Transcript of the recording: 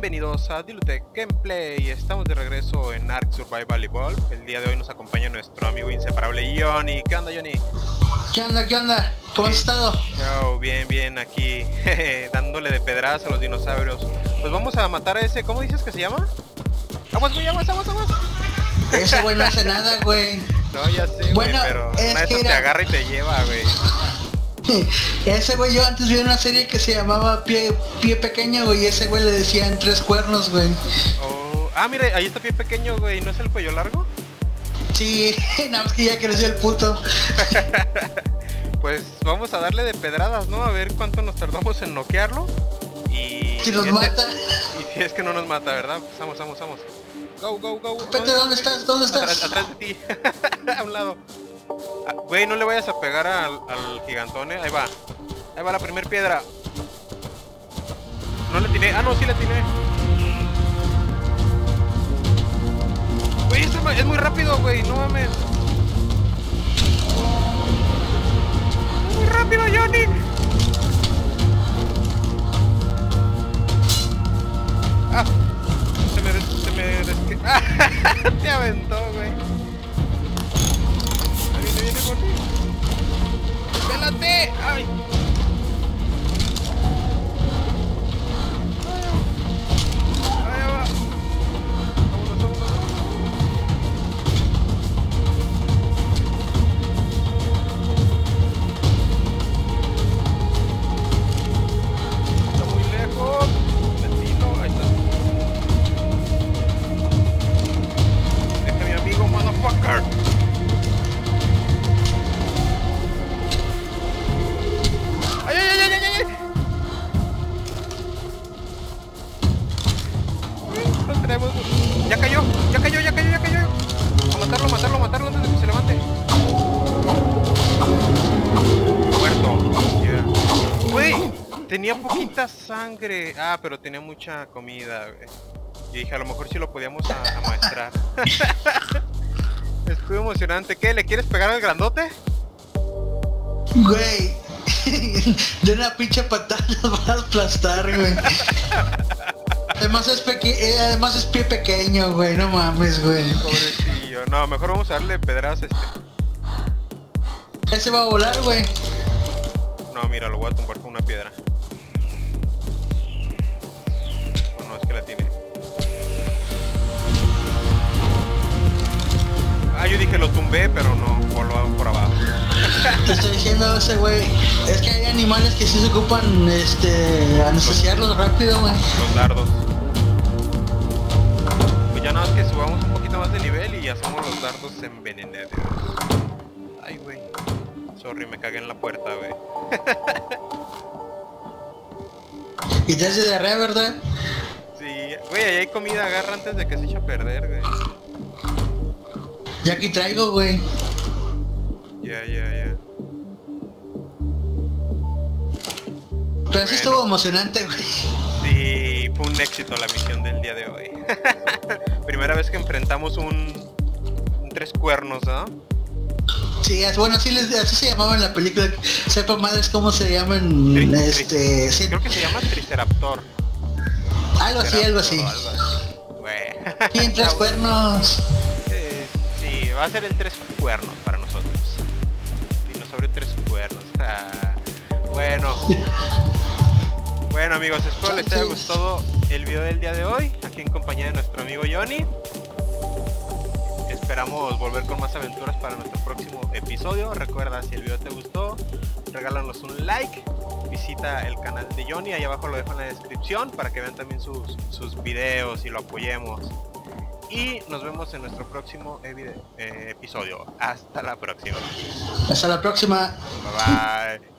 Bienvenidos a Dilutech Gameplay. Estamos de regreso en Ark Survival Evolved. El día de hoy nos acompaña nuestro amigo inseparable Johnny. ¿Qué onda, Johnny? ¿Qué onda? ¿Qué onda? ¿Cómo has estado? Yo, bien, aquí dándole de pedradas a los dinosaurios. Pues vamos a matar a ese, ¿cómo dices que se llama? ¡Aguas, güey, aguas! Ese güey no hace nada, güey. No, ya sé, bueno, güey, pero es una de que esas te agarra y te lleva, güey. Ese güey, yo antes vi una serie que se llamaba Pie Pequeño, güey, y ese güey le decían 3 cuernos, güey. Oh, mira, ahí está Pie Pequeño, güey, ¿no es el cuello largo? Sí, nada más que ya creció el puto. Pues vamos a darle de pedradas, ¿no? A ver cuánto nos tardamos en noquearlo. Y si nos mata. Y si es que no nos mata, ¿verdad? Pues vamos. Go. Espérate, ¿dónde estás? Atrás de ti. A un lado. Güey, no le vayas a pegar al gigantón, Ahí va la primer piedra. No le atiné. No, sí le atiné. Güey, es muy rápido, güey. No mames. Muy rápido, Johnny. Se me te aventó, güey. Viene por ti. ¡Pélate! ¡Ay! Ahí va. Vámonos. Está muy lejos. Vecino, ahí está. Deja a mi amigo, motherfucker. Ya cayó. A matarlo antes de que se levante. Muerto. Yeah. Güey, tenía poquita sangre. Pero tenía mucha comida, güey. Y dije, a lo mejor sí lo podíamos amaestrar. Estuvo emocionante. ¿Qué? ¿Le quieres pegar al grandote? Güey, de una pinche patada nos van a aplastar, güey. Además es pie pequeño, güey, no mames, güey. Pobrecillo. No, mejor vamos a darle pedradas a este. Ese va a volar, güey. No, mira, lo voy a tumbar con una piedra. No, es que la tiene. Yo dije lo tumbé, pero no, voló por abajo. Te estoy diciendo ese güey. Es que hay animales que sí se ocupan, anestesiarlos rápido, güey. Los dardos. Pues ya nada más que subamos un poquito más de nivel y hacemos los dardos envenenados. Ay, güey. Sorry, me cagué en la puerta, güey. Y te hace diarrea, ¿verdad? Sí, güey, ahí hay comida, agarra antes de que se eche a perder, güey. Ya aquí traigo, güey. Ya. Pero sí estuvo emocionante, güey. Sí, fue un éxito la misión del día de hoy. Primera vez que enfrentamos un 3 cuernos, ¿no? Sí, bueno, así se llamaba en la película. Sepa madres cómo se llaman, sí. Creo que se llama Triceraptor. Algo así. Güey. Sí, 3 cuernos. Sí, va a ser el 3 cuernos para nosotros. Dinosaurio 3 cuernos. Bueno amigos, espero les haya gustado el video del día de hoy, aquí en compañía de nuestro amigo Johnny. Esperamos volver con más aventuras para nuestro próximo episodio. Recuerda, si el video te gustó, regálanos un like, visita el canal de Johnny, ahí abajo lo dejo en la descripción para que vean también sus videos y lo apoyemos. Y nos vemos en nuestro próximo episodio. Hasta la próxima. Hasta la próxima. Bye bye.